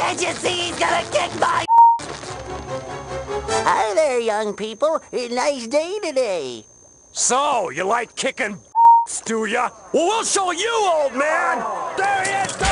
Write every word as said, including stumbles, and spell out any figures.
Can't you see he's gonna kick my... Hi there, young people. Nice day today. So, you like kicking do ya? Well, we'll show you, old man! There he is!